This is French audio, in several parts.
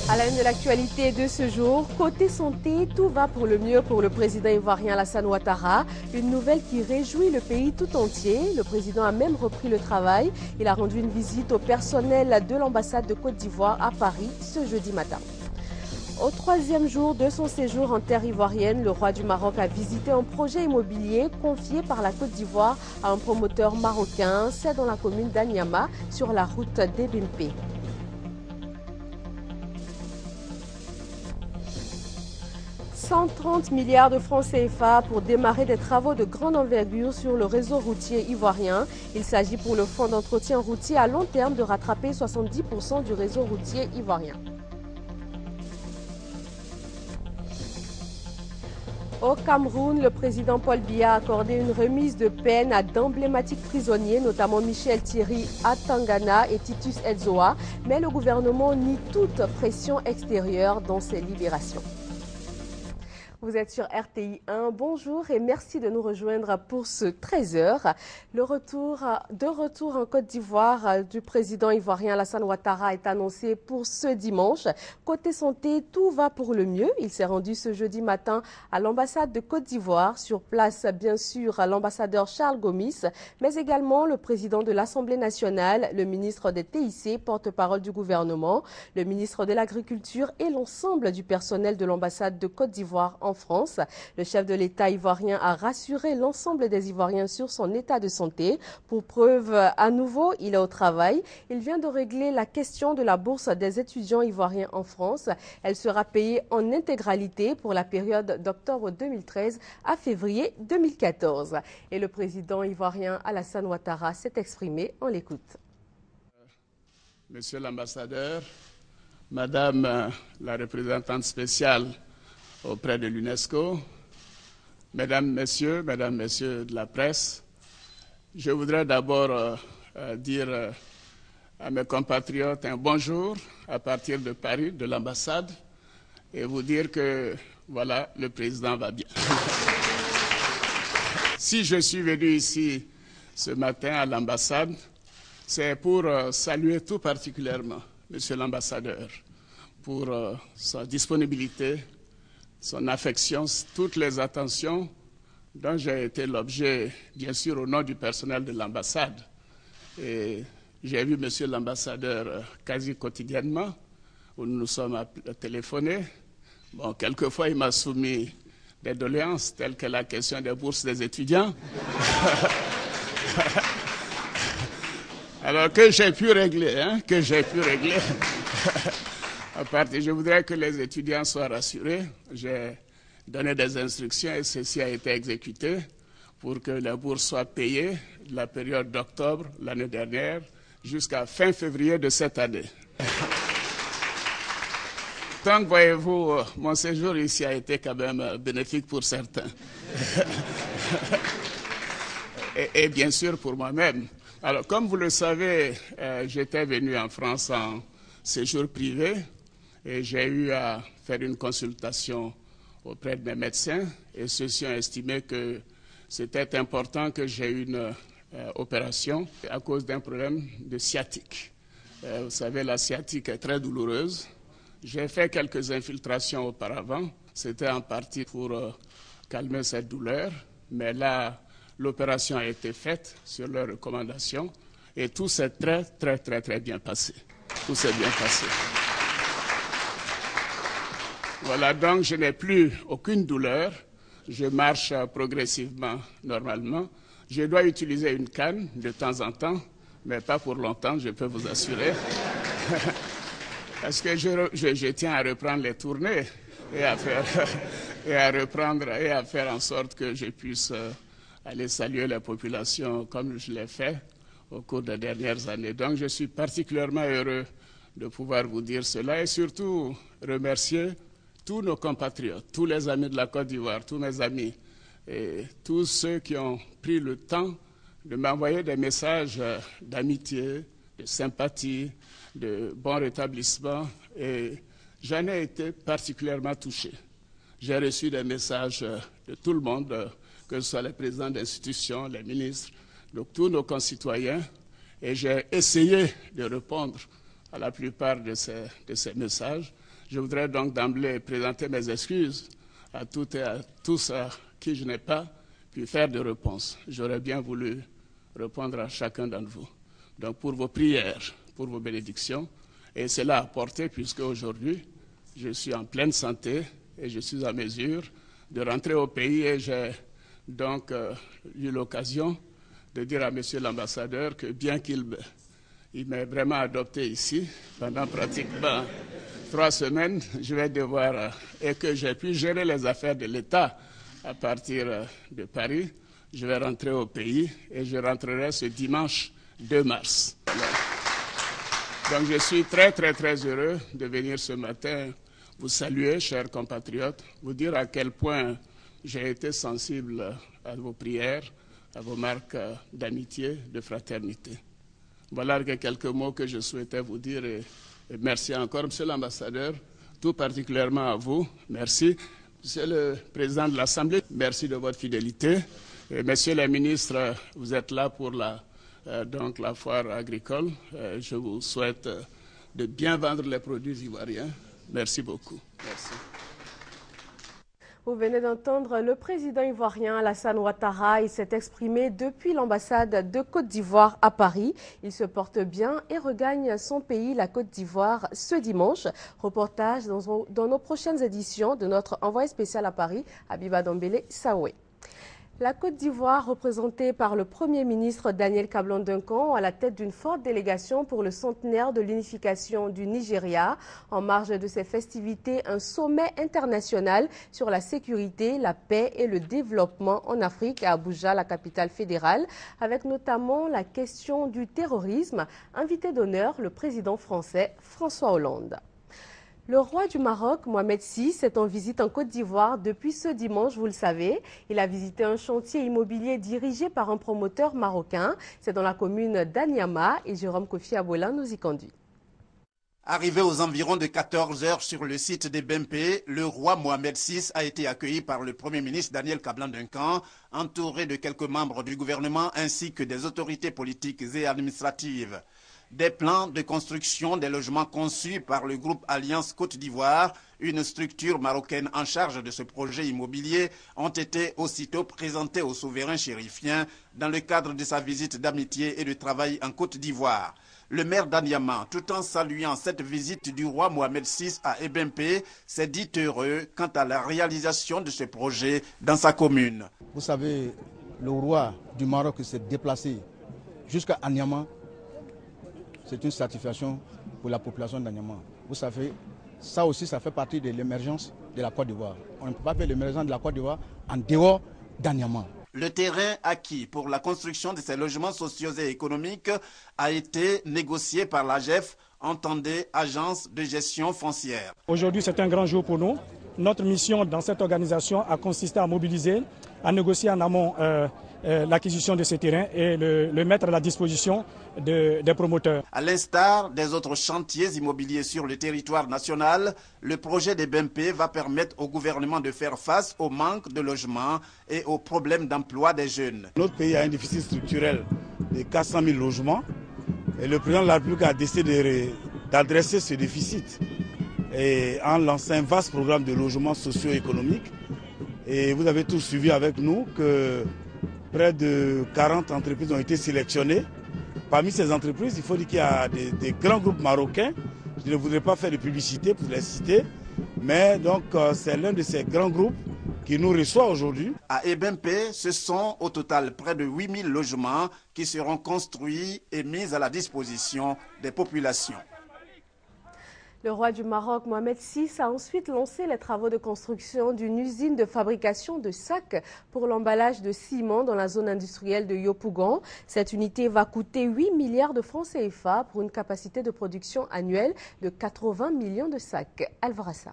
À la une de l'actualité de ce jour, côté santé, tout va pour le mieux pour le président ivoirien Alassane Ouattara. Une nouvelle qui réjouit le pays tout entier. Le président a même repris le travail. Il a rendu une visite au personnel de l'ambassade de Côte d'Ivoire à Paris ce jeudi matin. Au troisième jour de son séjour en terre ivoirienne, le roi du Maroc a visité un projet immobilier confié par la Côte d'Ivoire à un promoteur marocain. C'est dans la commune d'Anyama, sur la route d'Ebimpe. 130 milliards de francs CFA pour démarrer des travaux de grande envergure sur le réseau routier ivoirien. Il s'agit pour le fonds d'entretien routier à long terme de rattraper 70% du réseau routier ivoirien. Au Cameroun, le président Paul Biya a accordé une remise de peine à d'emblématiques prisonniers, notamment Michel Thierry Atangana et Titus Edzoa, mais le gouvernement nie toute pression extérieure dans ces libérations. Vous êtes sur RTI 1, bonjour et merci de nous rejoindre pour ce 13h. De retour en Côte d'Ivoire du président ivoirien Alassane Ouattara est annoncé pour ce dimanche. Côté santé, tout va pour le mieux. Il s'est rendu ce jeudi matin à l'ambassade de Côte d'Ivoire. Sur place, bien sûr, l'ambassadeur Charles Gomis, mais également le président de l'Assemblée nationale, le ministre des TIC, porte-parole du gouvernement, le ministre de l'Agriculture et l'ensemble du personnel de l'ambassade de Côte d'Ivoire en France. Le chef de l'État ivoirien a rassuré l'ensemble des Ivoiriens sur son état de santé. Pour preuve, à nouveau, il est au travail. Il vient de régler la question de la bourse des étudiants ivoiriens en France. Elle sera payée en intégralité pour la période d'octobre 2013 à février 2014. Et le président ivoirien Alassane Ouattara s'est exprimé. On l'écoute. Monsieur l'ambassadeur, Madame la représentante spéciale auprès de l'UNESCO, mesdames, messieurs de la presse, je voudrais d'abord dire à mes compatriotes un bonjour à partir de Paris, de l'ambassade, et vous dire que, voilà, le président va bien. Si je suis venu ici ce matin à l'ambassade, c'est pour saluer tout particulièrement Monsieur l'ambassadeur pour sa disponibilité, son affection, toutes les attentions dont j'ai été l'objet, bien sûr, au nom du personnel de l'ambassade. Et j'ai vu Monsieur l'ambassadeur quasi quotidiennement, où nous nous sommes téléphonés. Bon, quelquefois, il m'a soumis des doléances, telles que la question des bourses des étudiants. Alors, que j'ai pu régler, Je voudrais que les étudiants soient rassurés. J'ai donné des instructions et ceci a été exécuté pour que les bourses soient payées de la période d'octobre l'année dernière jusqu'à fin février de cette année. Donc, voyez-vous, mon séjour ici a été quand même bénéfique pour certains. et bien sûr pour moi-même. Alors, comme vous le savez, j'étais venu en France en séjour privé. Et j'ai eu à faire une consultation auprès de mes médecins et ceux-ci ont estimé que c'était important que j'ai une opération à cause d'un problème de sciatique. Vous savez, la sciatique est très douloureuse. J'ai fait quelques infiltrations auparavant. C'était en partie pour calmer cette douleur. Mais là, l'opération a été faite sur leurs recommandations et tout s'est très bien passé. Tout s'est bien passé. Voilà, donc je n'ai plus aucune douleur. Je marche progressivement, normalement. Je dois utiliser une canne de temps en temps, mais pas pour longtemps, je peux vous assurer. Parce que je tiens à reprendre les tournées et à faire en sorte que je puisse aller saluer la population comme je l'ai fait au cours des dernières années. Donc je suis particulièrement heureux de pouvoir vous dire cela et surtout remercier tous nos compatriotes, tous les amis de la Côte d'Ivoire, tous mes amis, et tous ceux qui ont pris le temps de m'envoyer des messages d'amitié, de sympathie, de bon rétablissement. Et j'en ai été particulièrement touché. J'ai reçu des messages de tout le monde, que ce soit les présidents d'institutions, les ministres, donc tous nos concitoyens. Et j'ai essayé de répondre à la plupart de ces messages. Je voudrais donc d'emblée présenter mes excuses à toutes et à tous à qui je n'ai pas pu faire de réponse. J'aurais bien voulu répondre à chacun d'entre vous. Donc pour vos prières, pour vos bénédictions, et cela a porté puisque aujourd'hui, je suis en pleine santé et je suis à mesure de rentrer au pays et j'ai donc eu l'occasion de dire à monsieur l'ambassadeur que bien qu'il m'ait vraiment adopté ici pendant pratiquement 3 semaines, je vais devoir, et que j'ai pu gérer les affaires de l'État à partir de Paris, je vais rentrer au pays et je rentrerai ce dimanche 2 mars. Donc je suis très heureux de venir ce matin vous saluer, chers compatriotes, vous dire à quel point j'ai été sensible à vos prières, à vos marques d'amitié, de fraternité. Voilà quelques mots que je souhaitais vous dire et merci encore, monsieur l'ambassadeur, tout particulièrement à vous. Merci. Monsieur le président de l'Assemblée, merci de votre fidélité. Et messieurs les ministres, vous êtes là pour la foire agricole. Je vous souhaite de bien vendre les produits ivoiriens. Merci beaucoup. Merci. Vous venez d'entendre le président ivoirien Alassane Ouattara. Il s'est exprimé depuis l'ambassade de Côte d'Ivoire à Paris. Il se porte bien et regagne son pays, la Côte d'Ivoire, ce dimanche. Reportage dans nos prochaines éditions de notre envoyé spécial à Paris, Habiba Dombele Saoué. La Côte d'Ivoire, représentée par le Premier ministre Daniel Kablan-Duncan, à la tête d'une forte délégation pour le centenaire de l'unification du Nigeria. En marge de ces festivités, un sommet international sur la sécurité, la paix et le développement en Afrique à Abuja, la capitale fédérale, avec notamment la question du terrorisme. Invité d'honneur, le président français François Hollande. Le roi du Maroc, Mohamed VI, est en visite en Côte d'Ivoire depuis ce dimanche, vous le savez. Il a visité un chantier immobilier dirigé par un promoteur marocain. C'est dans la commune d'Anyama et Jérôme Kofi Abouela nous y conduit. Arrivé aux environs de 14 heures sur le site des BMP, le roi Mohamed VI a été accueilli par le Premier ministre Daniel Kablan-Duncan, entouré de quelques membres du gouvernement ainsi que des autorités politiques et administratives. Des plans de construction des logements conçus par le groupe Alliance Côte d'Ivoire, une structure marocaine en charge de ce projet immobilier, ont été aussitôt présentés au souverain chérifien dans le cadre de sa visite d'amitié et de travail en Côte d'Ivoire. Le maire d'Anyama, tout en saluant cette visite du roi Mohamed VI à Ebempe, s'est dit heureux quant à la réalisation de ce projet dans sa commune. Vous savez, le roi du Maroc s'est déplacé jusqu'à Anyama. C'est une satisfaction pour la population d'Anyama. Vous savez, ça aussi, ça fait partie de l'émergence de la Côte d'Ivoire. On ne peut pas faire l'émergence de la Côte d'Ivoire en dehors d'Anyama. Le terrain acquis pour la construction de ces logements sociaux et économiques a été négocié par l'AGEF, entendez Agence de gestion foncière. Aujourd'hui, c'est un grand jour pour nous. Notre mission dans cette organisation a consisté à mobiliser, à négocier en amont l'acquisition de ces terrains et le mettre à la disposition des promoteurs. À l'instar des autres chantiers immobiliers sur le territoire national, le projet des BMP va permettre au gouvernement de faire face au manque de logements et aux problèmes d'emploi des jeunes. Notre pays a un déficit structurel de 400 000 logements et le président de la République a décidé d'adresser ce déficit et en lançant un vaste programme de logements socio-économiques. Et vous avez tous suivi avec nous que près de 40 entreprises ont été sélectionnées. Parmi ces entreprises, il faut dire qu'il y a des grands groupes marocains. Je ne voudrais pas faire de publicité pour les citer, mais donc c'est l'un de ces grands groupes qui nous reçoit aujourd'hui. À Ebempe, ce sont au total près de 8000 logements qui seront construits et mis à la disposition des populations. Le roi du Maroc, Mohamed VI, a ensuite lancé les travaux de construction d'une usine de fabrication de sacs pour l'emballage de ciment dans la zone industrielle de Yopougon. Cette unité va coûter 8 milliards de francs CFA pour une capacité de production annuelle de 80 millions de sacs. Alvarassa.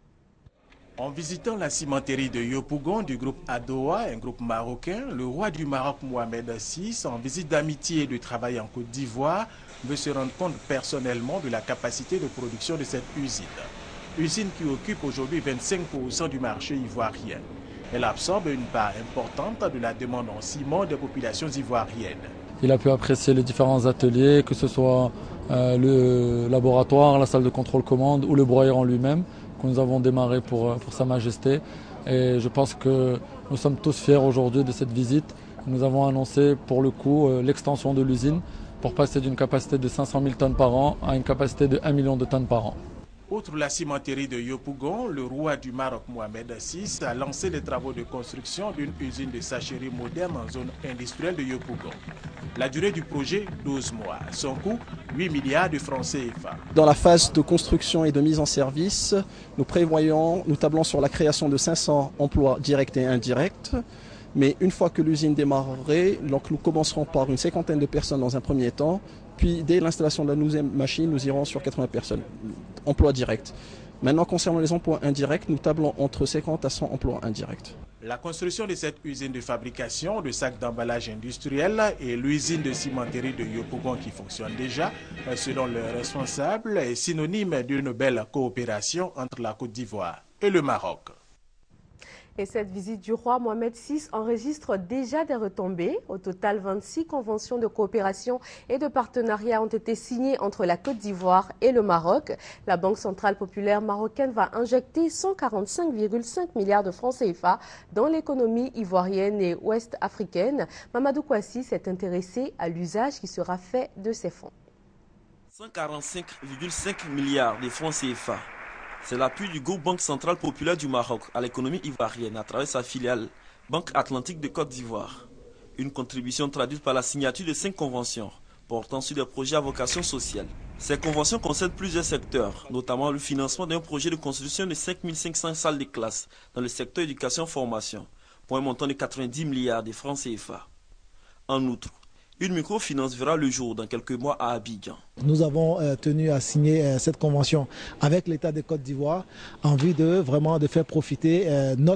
En visitant la cimenterie de Yopougon du groupe Adoa, un groupe marocain, le roi du Maroc Mohamed VI, en visite d'amitié et de travail en Côte d'Ivoire, veut se rendre compte personnellement de la capacité de production de cette usine. Usine qui occupe aujourd'hui 25% du marché ivoirien. Elle absorbe une part importante de la demande en ciment des populations ivoiriennes. Il a pu apprécier les différents ateliers, que ce soit le laboratoire, la salle de contrôle-commande ou le broyeur en lui-même que nous avons démarré pour Sa Majesté. Et je pense que nous sommes tous fiers aujourd'hui de cette visite. Nous avons annoncé pour le coup l'extension de l'usine pour passer d'une capacité de 500 000 tonnes par an à une capacité de 1 million de tonnes par an. Outre la cimenterie de Yopougon, le roi du Maroc Mohamed VI a lancé les travaux de construction d'une usine de sacherie moderne en zone industrielle de Yopougon. La durée du projet, 12 mois. Son coût, 8 milliards de francs CFA. Dans la phase de construction et de mise en service, nous tablons sur la création de 500 emplois directs et indirects. Mais une fois que l'usine démarrerait, donc nous commencerons par une 50aine de personnes dans un premier temps. Puis dès l'installation de la nouvelle machine, nous irons sur 80 personnes, emplois directs. Maintenant, concernant les emplois indirects, nous tablons entre 50 à 100 emplois indirects. La construction de cette usine de fabrication de sacs d'emballage industriel et l'usine de cimenterie de Yopougon qui fonctionne déjà, selon le responsable, est synonyme d'une belle coopération entre la Côte d'Ivoire et le Maroc. Et cette visite du roi Mohamed VI enregistre déjà des retombées. Au total, 26 conventions de coopération et de partenariat ont été signées entre la Côte d'Ivoire et le Maroc. La Banque centrale populaire marocaine va injecter 145,5 milliards de francs CFA dans l'économie ivoirienne et ouest-africaine. Mamadou Kouassi s'est intéressé à l'usage qui sera fait de ces fonds. 145,5 milliards de francs CFA. C'est l'appui du groupe Banque centrale populaire du Maroc à l'économie ivoirienne à travers sa filiale Banque Atlantique de Côte d'Ivoire. Une contribution traduite par la signature de 5 conventions portant sur des projets à vocation sociale. Ces conventions concernent plusieurs secteurs, notamment le financement d'un projet de construction de 5500 salles de classe dans le secteur éducation-formation pour un montant de 90 milliards de francs CFA. En outre, une microfinance verra le jour dans quelques mois à Abidjan. Nous avons tenu à signer cette convention avec l'État de Côte d'Ivoire en vue de faire profiter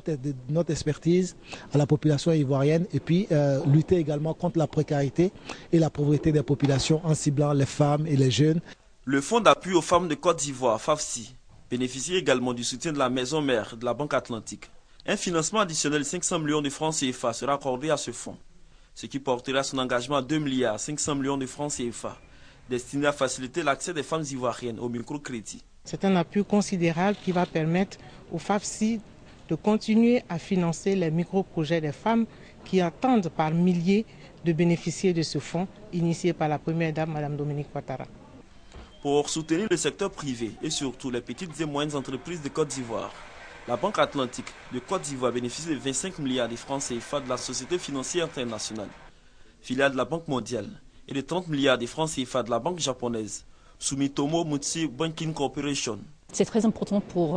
notre expertise à la population ivoirienne et puis lutter également contre la précarité et la pauvreté des populations en ciblant les femmes et les jeunes. Le Fonds d'appui aux femmes de Côte d'Ivoire, FAFSI, bénéficie également du soutien de la maison mère de la Banque Atlantique. Un financement additionnel de 500 millions de francs CFA sera accordé à ce fonds, ce qui portera son engagement à 2 milliards 500 millions de francs CFA, destiné à faciliter l'accès des femmes ivoiriennes au microcrédit. C'est un appui considérable qui va permettre au FAFSI de continuer à financer les micro-projets des femmes qui attendent par milliers de bénéficier de ce fonds initié par la première dame, Mme Dominique Ouattara. Pour soutenir le secteur privé et surtout les petites et moyennes entreprises de Côte d'Ivoire, la Banque Atlantique de Côte d'Ivoire bénéficie de 25 milliards de francs CFA de la Société financière internationale, filiale de la Banque mondiale, et de 30 milliards de francs CFA de la banque japonaise, Sumitomo Mitsui Banking Corporation. C'est très important pour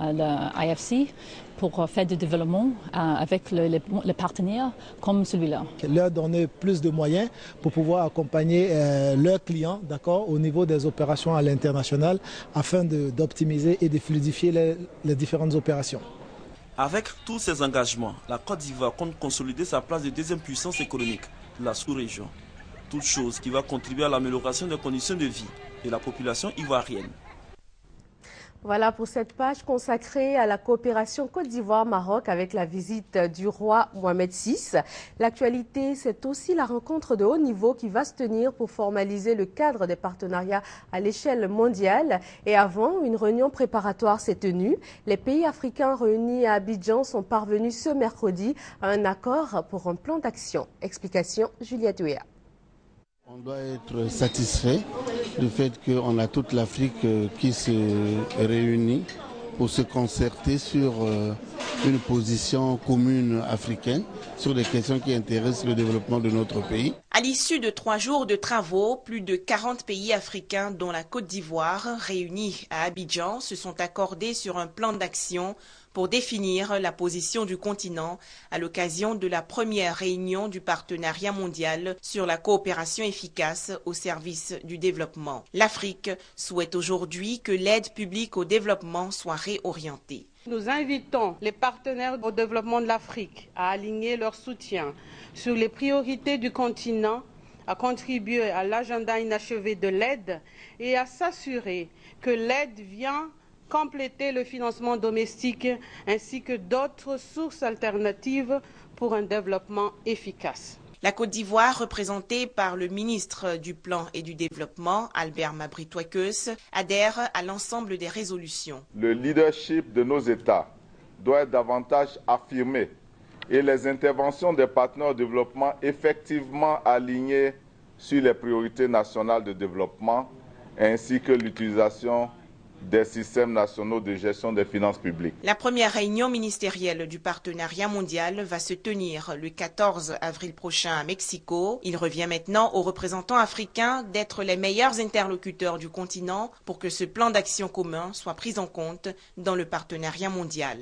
la IFC pour faire du développement avec les partenaires comme celui-là. Leur donner plus de moyens pour pouvoir accompagner leurs clients au niveau des opérations à l'international afin d'optimiser et de fluidifier les différentes opérations. Avec tous ces engagements, la Côte d'Ivoire compte consolider sa place de deuxième puissance économique de la sous-région. Toute chose qui va contribuer à l'amélioration des conditions de vie de la population ivoirienne. Voilà pour cette page consacrée à la coopération Côte d'Ivoire-Maroc avec la visite du roi Mohamed VI. L'actualité, c'est aussi la rencontre de haut niveau qui va se tenir pour formaliser le cadre des partenariats à l'échelle mondiale. Et avant, une réunion préparatoire s'est tenue. Les pays africains réunis à Abidjan sont parvenus ce mercredi à un accord pour un plan d'action. Explication, Juliette Ouéa. On doit être satisfait du fait qu'on a toute l'Afrique qui se réunit pour se concerter sur une position commune africaine sur des questions qui intéressent le développement de notre pays. À l'issue de 3 jours de travaux, plus de 40 pays africains, dont la Côte d'Ivoire, réunis à Abidjan, se sont accordés sur un plan d'action pour définir la position du continent à l'occasion de la première réunion du partenariat mondial sur la coopération efficace au service du développement. L'Afrique souhaite aujourd'hui que l'aide publique au développement soit réorientée. Nous invitons les partenaires au développement de l'Afrique à aligner leur soutien sur les priorités du continent, à contribuer à l'agenda inachevé de l'aide et à s'assurer que l'aide vient compléter le financement domestique ainsi que d'autres sources alternatives pour un développement efficace. La Côte d'Ivoire, représentée par le ministre du Plan et du Développement, Albert Mabry-Touakeus, adhère à l'ensemble des résolutions. Le leadership de nos États doit être davantage affirmé et les interventions des partenaires de développement effectivement alignées sur les priorités nationales de développement ainsi que l'utilisation des systèmes nationaux de gestion des finances publiques. La première réunion ministérielle du partenariat mondial va se tenir le 14 avril prochain à Mexico. Il revient maintenant aux représentants africains d'être les meilleurs interlocuteurs du continent pour que ce plan d'action commun soit pris en compte dans le partenariat mondial.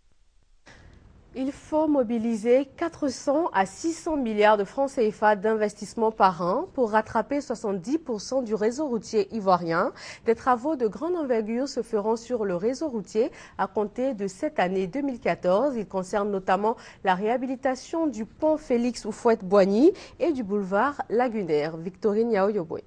Il faut mobiliser 400 à 600 milliards de francs CFA d'investissement par an pour rattraper 70% du réseau routier ivoirien. Des travaux de grande envergure se feront sur le réseau routier à compter de cette année 2014. Ils concernent notamment la réhabilitation du pont Félix Houphouët-Boigny et du boulevard Lagunaire. Victorine Yaoyoboy.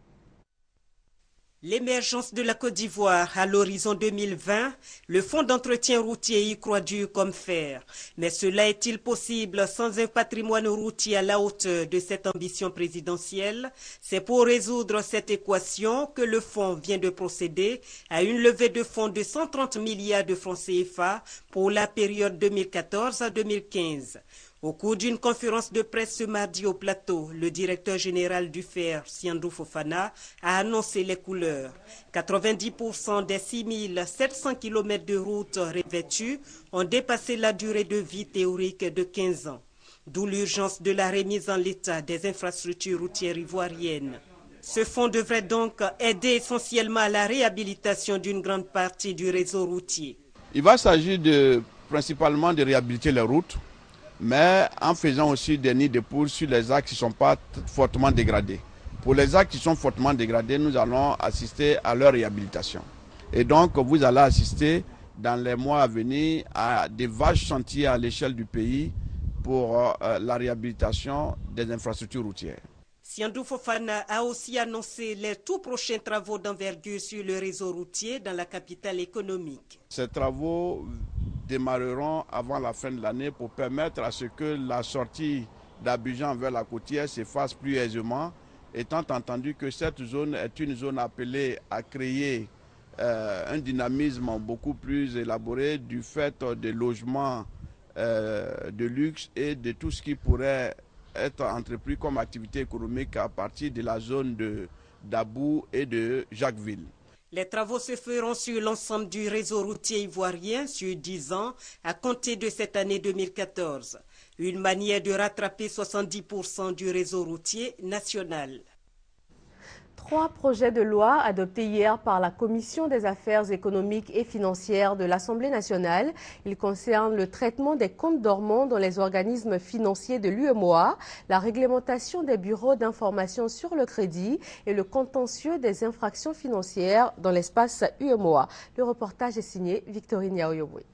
L'émergence de la Côte d'Ivoire à l'horizon 2020, le fonds d'entretien routier y croit dur comme fer. Mais cela est-il possible sans un patrimoine routier à la hauteur de cette ambition présidentielle? C'est pour résoudre cette équation que le fonds vient de procéder à une levée de fonds de 130 milliards de francs CFA pour la période 2014 à 2015. Au cours d'une conférence de presse ce mardi au plateau, le directeur général du FER, Siandou Fofana, a annoncé les couleurs. 90% des 6700 km de routes revêtues ont dépassé la durée de vie théorique de 15 ans. D'où l'urgence de la remise en l'état des infrastructures routières ivoiriennes. Ce fonds devrait donc aider essentiellement à la réhabilitation d'une grande partie du réseau routier. Il va s'agir principalement de réhabiliter les routes, mais en faisant aussi des nids de poules sur les axes qui ne sont pas fortement dégradés. Pour les axes qui sont fortement dégradés, nous allons assister à leur réhabilitation. Et donc, vous allez assister dans les mois à venir à des vastes chantiers à l'échelle du pays pour la réhabilitation des infrastructures routières. Siandou Fofana a aussi annoncé les tout prochains travaux d'envergure sur le réseau routier dans la capitale économique. Ces travaux démarreront avant la fin de l'année pour permettre à ce que la sortie d'Abidjan vers la côtière se fasse plus aisément, étant entendu que cette zone est une zone appelée à créer un dynamisme beaucoup plus élaboré du fait des logements de luxe et de tout ce qui pourrait être entrepris comme activité économique à partir de la zone d'Abou et de Jacquesville. Les travaux se feront sur l'ensemble du réseau routier ivoirien sur 10 ans à compter de cette année 2014. Une manière de rattraper 70% du réseau routier national. 3 projets de loi adoptés hier par la Commission des affaires économiques et financières de l'Assemblée nationale. Ils concernent le traitement des comptes dormants dans les organismes financiers de l'UEMOA, la réglementation des bureaux d'information sur le crédit et le contentieux des infractions financières dans l'espace UEMOA. Le reportage est signé Victorine Yaoyoboy.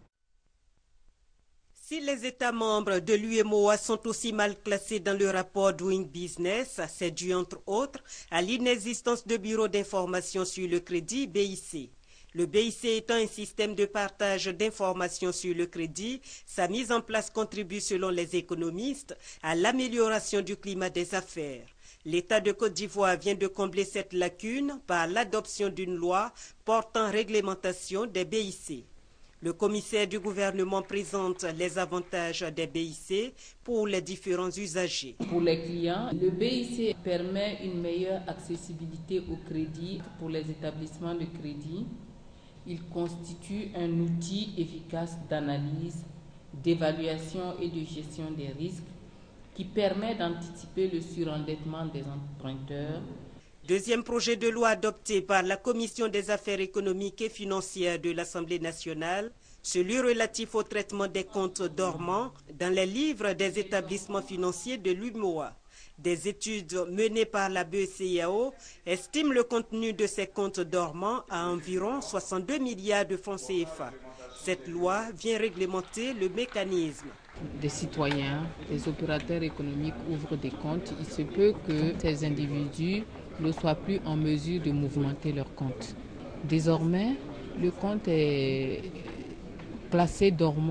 Si les États membres de l'UEMOA sont aussi mal classés dans le rapport Doing Business, c'est dû entre autres à l'inexistence de bureaux d'information sur le crédit BIC. Le BIC étant un système de partage d'informations sur le crédit, sa mise en place contribue selon les économistes à l'amélioration du climat des affaires. L'État de Côte d'Ivoire vient de combler cette lacune par l'adoption d'une loi portant réglementation des BIC. Le commissaire du gouvernement présente les avantages des BIC pour les différents usagers. Pour les clients, le BIC permet une meilleure accessibilité au crédit pour les établissements de crédit. Il constitue un outil efficace d'analyse, d'évaluation et de gestion des risques qui permet d'anticiper le surendettement des emprunteurs. Deuxième projet de loi adopté par la Commission des affaires économiques et financières de l'Assemblée nationale, celui relatif au traitement des comptes dormants dans les livres des établissements financiers de l'UEMOA. Des études menées par la BECEAO estiment le contenu de ces comptes dormants à environ 62 milliards de francs CFA. Cette loi vient réglementer le mécanisme. Des citoyens, des opérateurs économiques ouvrent des comptes. Il se peut que ces individus ne soient plus en mesure de mouvementer leur compte. Désormais, le compte est classé dormant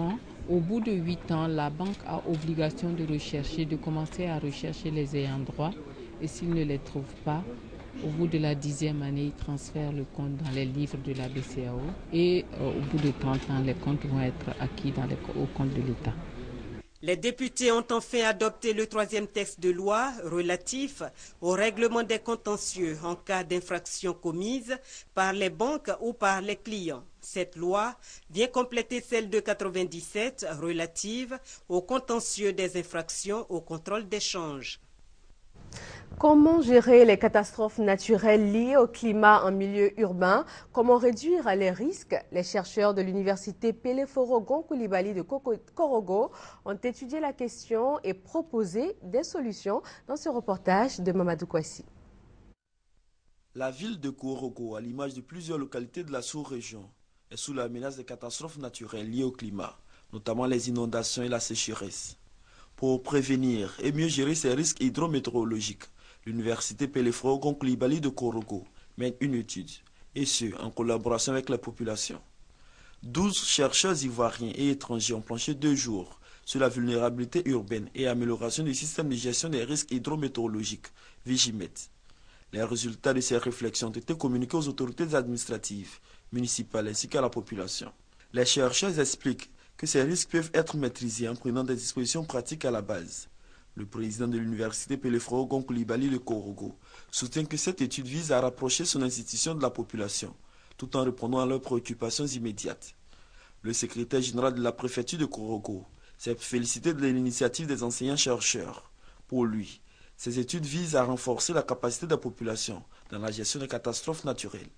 Au bout de 8 ans, la banque a obligation de commencer à rechercher les ayants droit et s'ils ne les trouvent pas, au bout de la 10e année, ils transfèrent le compte dans les livres de la BCEAO et au bout de 30 ans, les comptes vont être acquis au compte de l'État. Les députés ont enfin adopté le 3e texte de loi relatif au règlement des contentieux en cas d'infraction commise par les banques ou par les clients. Cette loi vient compléter celle de 1997 relative au contentieux des infractions au contrôle d'échange. Comment gérer les catastrophes naturelles liées au climat en milieu urbain? Comment réduire les risques? Les chercheurs de l'université Peleforo Koulibaly de Korogo ont étudié la question et proposé des solutions dans ce reportage de Mamadou Kouassi. La ville de Korogo, à l'image de plusieurs localités de la sous-région, est sous la menace des catastrophes naturelles liées au climat, notamment les inondations et la sécheresse. Pour prévenir et mieux gérer ces risques hydrométéorologiques, l'université Peleforo Koulibaly de Korogo mène une étude, et ce, en collaboration avec la population. 12 chercheurs ivoiriens et étrangers ont planché 2 jours sur la vulnérabilité urbaine et amélioration du système de gestion des risques hydrométéorologiques, Vigimet. Les résultats de ces réflexions ont été communiqués aux autorités administratives, municipales ainsi qu'à la population. Les chercheurs expliquent que ces risques peuvent être maîtrisés en prenant des dispositions pratiques à la base. Le président de l'université Peleforo Koulibaly de Korogo soutient que cette étude vise à rapprocher son institution de la population, tout en répondant à leurs préoccupations immédiates. Le secrétaire général de la préfecture de Korogo s'est félicité de l'initiative des enseignants-chercheurs. Pour lui, ces études visent à renforcer la capacité de la population dans la gestion des catastrophes naturelles.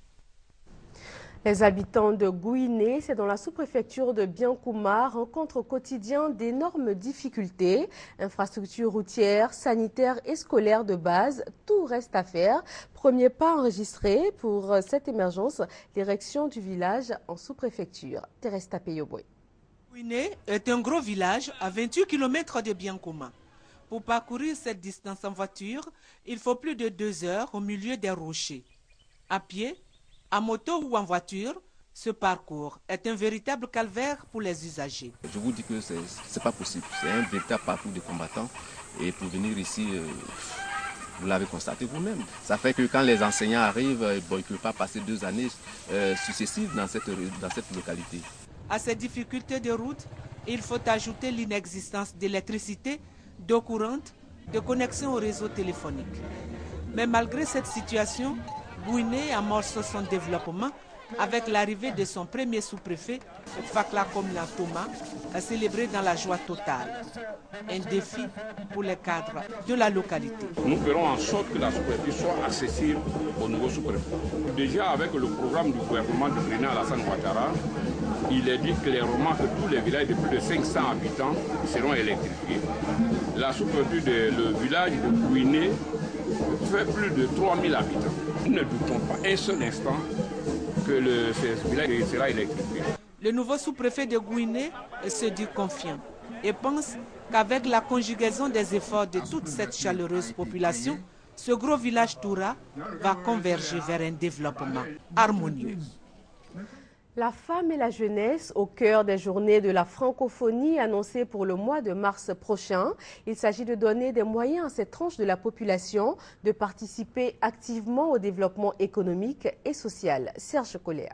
Les habitants de Gouiné, c'est dans la sous-préfecture de Biankouma, rencontrent au quotidien d'énormes difficultés. Infrastructures routières, sanitaires et scolaires de base, tout reste à faire. Premier pas enregistré pour cette émergence, l'érection du village en sous-préfecture. Teresta Peyoboy. Gouiné est un gros village à 28 km de Biankouma. Pour parcourir cette distance en voiture, il faut plus de 2 heures au milieu des rochers. À pied, à moto ou en voiture, ce parcours est un véritable calvaire pour les usagers. Je vous dis que ce n'est pas possible. C'est un véritable parcours de combattants. Et pour venir ici, vous l'avez constaté vous-même. Ça fait que quand les enseignants arrivent, ils ne peuvent pas passer 2 années successives dans cette localité. À ces difficultés de route, il faut ajouter l'inexistence d'électricité, d'eau courante, de connexion au réseau téléphonique. Mais malgré cette situation, Gouiné amorce son développement avec l'arrivée de son premier sous-préfet, Fakla Komla Thomas, a célébré dans la joie totale. Un défi pour les cadres de la localité. Nous ferons en sorte que la sous-préfecture soit accessible au nouveau sous-préfet. Déjà avec le programme du gouvernement de Président Alassane Ouattara, il est dit clairement que tous les villages de plus de 500 habitants seront électrifiés. La sous-préfecture le village de Gouiné fait plus de 3000 habitants. Nous ne doutons pas un seul instant que ce village sera électrifié. Le nouveau sous-préfet de Gouiné se dit confiant et pense qu'avec la conjugaison des efforts de toute cette chaleureuse population, ce gros village Toura va converger vers un développement harmonieux. La femme et la jeunesse au cœur des journées de la francophonie annoncées pour le mois de mars prochain. Il s'agit de donner des moyens à cette tranche de la population de participer activement au développement économique et social. Serge Coléa.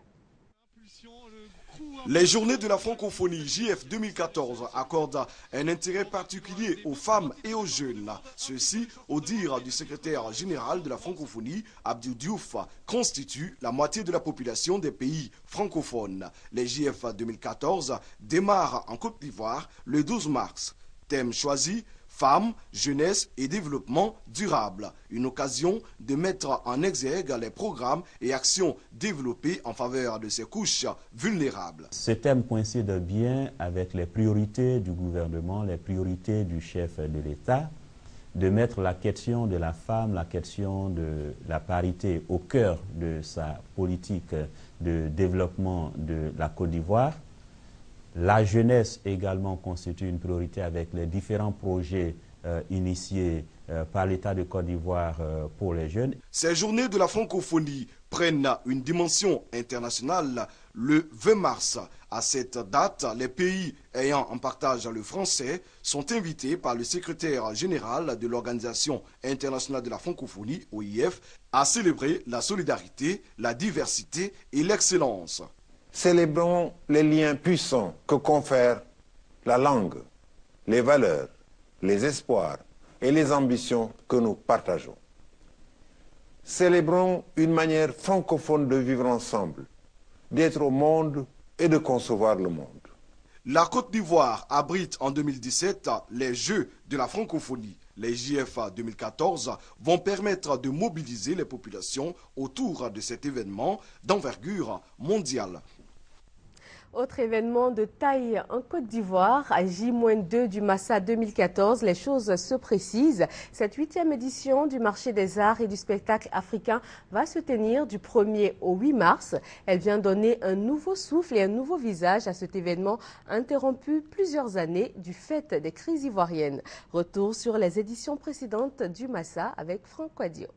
Les journées de la francophonie JF 2014 accordent un intérêt particulier aux femmes et aux jeunes. Ceci, au dire du secrétaire général de la francophonie, Abdou Diouf, constitue la moitié de la population des pays francophones. Les JF 2014 démarrent en Côte d'Ivoire le 12 mars. Thème choisi: femmes, jeunesse et développement durable. Une occasion de mettre en exergue les programmes et actions développés en faveur de ces couches vulnérables. Ce thème coïncide bien avec les priorités du gouvernement, les priorités du chef de l'État, de mettre la question de la femme, la question de la parité au cœur de sa politique de développement de la Côte d'Ivoire. La jeunesse également constitue une priorité avec les différents projets initiés par l'État de Côte d'Ivoire pour les jeunes. Ces journées de la francophonie prennent une dimension internationale le 20 mars À cette date, les pays ayant en partage le français sont invités par le secrétaire général de l'Organisation internationale de la francophonie, OIF, à célébrer la solidarité, la diversité et l'excellence. Célébrons les liens puissants que confèrent la langue, les valeurs, les espoirs et les ambitions que nous partageons. Célébrons une manière francophone de vivre ensemble, d'être au monde et de concevoir le monde. La Côte d'Ivoire abrite en 2017 les Jeux de la francophonie. Les JF 2014 vont permettre de mobiliser les populations autour de cet événement d'envergure mondiale. Autre événement de taille en Côte d'Ivoire, à J-2 du Massa 2014, les choses se précisent. Cette 8e édition du marché des arts et du spectacle africain va se tenir du 1er au 8 mars. Elle vient donner un nouveau souffle et un nouveau visage à cet événement interrompu plusieurs années du fait des crises ivoiriennes. Retour sur les éditions précédentes du Massa avec Franck Quadio.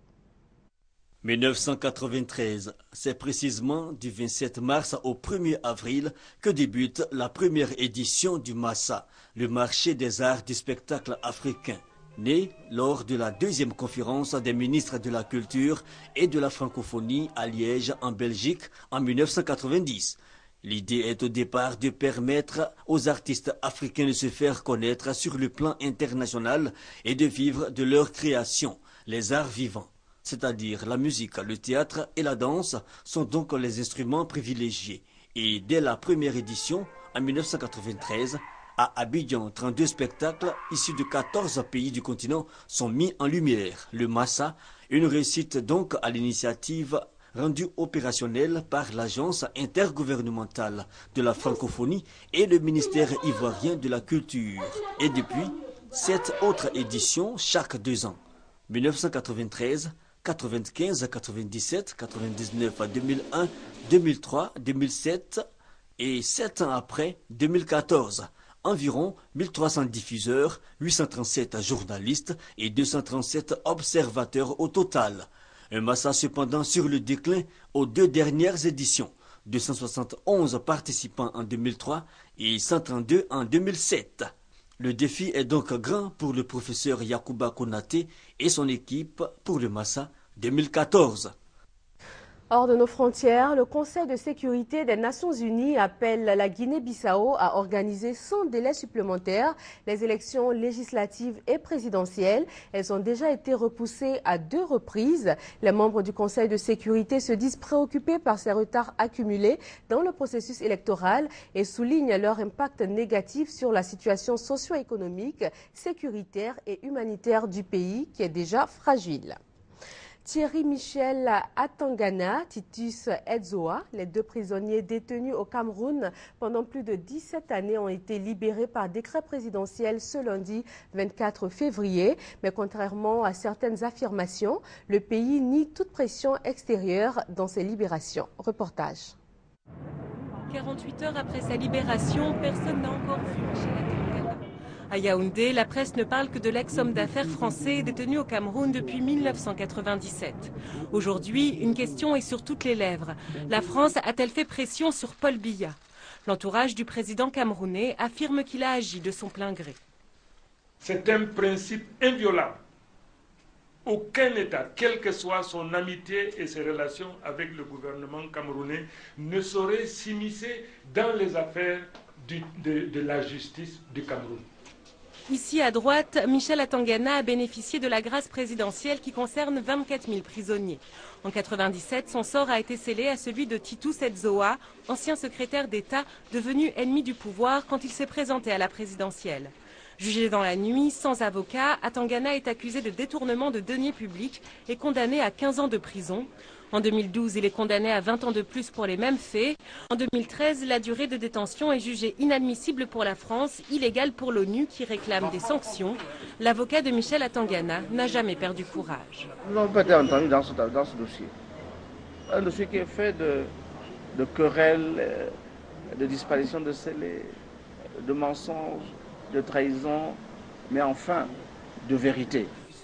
1993, c'est précisément du 27 mars au 1er avril que débute la première édition du Massa, le marché des arts du spectacle africain, né lors de la 2e conférence des ministres de la culture et de la francophonie à Liège en Belgique en 1990. L'idée est au départ de permettre aux artistes africains de se faire connaître sur le plan international et de vivre de leur création, les arts vivants. C'est-à-dire la musique, le théâtre et la danse sont donc les instruments privilégiés. Et dès la première édition, en 1993, à Abidjan, 32 spectacles issus de 14 pays du continent sont mis en lumière. Le Massa, une réussite donc à l'initiative rendue opérationnelle par l'Agence intergouvernementale de la francophonie et le ministère ivoirien de la culture. Et depuis, 7 autres éditions chaque 2 ans. 1993, 95, 97, 99, 2001, 2003, 2007 et 7 ans après, 2014. Environ 1300 diffuseurs, 837 journalistes et 237 observateurs au total. Un Massa cependant sur le déclin aux 2 dernières éditions. 271 participants en 2003 et 132 en 2007. Le défi est donc grand pour le professeur Yacouba Konaté et son équipe pour le Massa 2014. Hors de nos frontières, le Conseil de sécurité des Nations Unies appelle la Guinée-Bissau à organiser sans délai supplémentaire les élections législatives et présidentielles. Elles ont déjà été repoussées à 2 reprises. Les membres du Conseil de sécurité se disent préoccupés par ces retards accumulés dans le processus électoral et soulignent leur impact négatif sur la situation socio-économique, sécuritaire et humanitaire du pays qui est déjà fragile. Thierry Michel Atangana, Titus Edzoa, les 2 prisonniers détenus au Cameroun pendant plus de 17 années ont été libérés par décret présidentiel ce lundi 24 février. Mais contrairement à certaines affirmations, le pays nie toute pression extérieure dans ces libérations. Reportage. 48 heures après sa libération, personne n'a encore vu Michel Atangana. À Yaoundé, la presse ne parle que de l'ex-homme d'affaires français détenu au Cameroun depuis 1997. Aujourd'hui, une question est sur toutes les lèvres. La France a-t-elle fait pression sur Paul Biya? L'entourage du président camerounais affirme qu'il a agi de son plein gré. C'est un principe inviolable. Aucun État, quelle que soit son amitié et ses relations avec le gouvernement camerounais, ne saurait s'immiscer dans les affaires de la justice du Cameroun. Ici à droite, Michel Atangana a bénéficié de la grâce présidentielle qui concerne 24 000 prisonniers. En 1997, son sort a été scellé à celui de Titus Edzoa, ancien secrétaire d'État devenu ennemi du pouvoir quand il s'est présenté à la présidentielle. Jugé dans la nuit, sans avocat, Atangana est accusé de détournement de deniers publics et condamné à 15 ans de prison. En 2012, il est condamné à 20 ans de plus pour les mêmes faits. En 2013, la durée de détention est jugée inadmissible pour la France, illégale pour l'ONU qui réclame des sanctions. L'avocat de Michel Atangana n'a jamais perdu courage. Nous n'avons pas été entendus dans ce dossier. Un dossier qui est fait de querelles, de disparition de scellés, de mensonges, de trahison, mais enfin de vérité.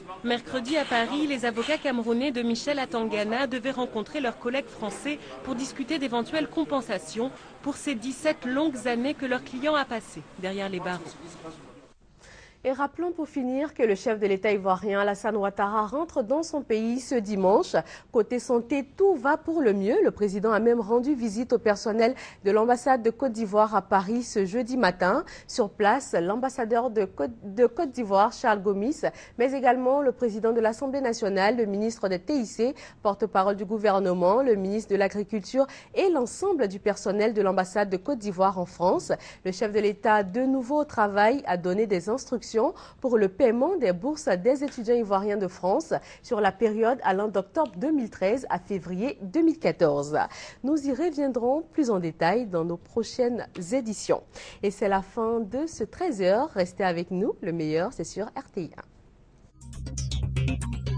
Mercredi à Paris, les avocats camerounais de Michel Atangana devaient rencontrer leurs collègues français pour discuter d'éventuelles compensations pour ces 17 longues années que leur client a passées derrière les barreaux. Et rappelons pour finir que le chef de l'État ivoirien Alassane Ouattara rentre dans son pays ce dimanche. Côté santé, tout va pour le mieux. Le président a même rendu visite au personnel de l'ambassade de Côte d'Ivoire à Paris ce jeudi matin. Sur place, l'ambassadeur de Côte d'Ivoire, Charles Gomis, mais également le président de l'Assemblée nationale, le ministre des TIC, porte-parole du gouvernement, le ministre de l'Agriculture et l'ensemble du personnel de l'ambassade de Côte d'Ivoire en France. Le chef de l'État, de nouveau au travail, a donné des instructions pour le paiement des bourses des étudiants ivoiriens de France sur la période allant d'octobre 2013 à février 2014. Nous y reviendrons plus en détail dans nos prochaines éditions. Et c'est la fin de ce 13h. Restez avec nous. Le meilleur, c'est sur RTI1.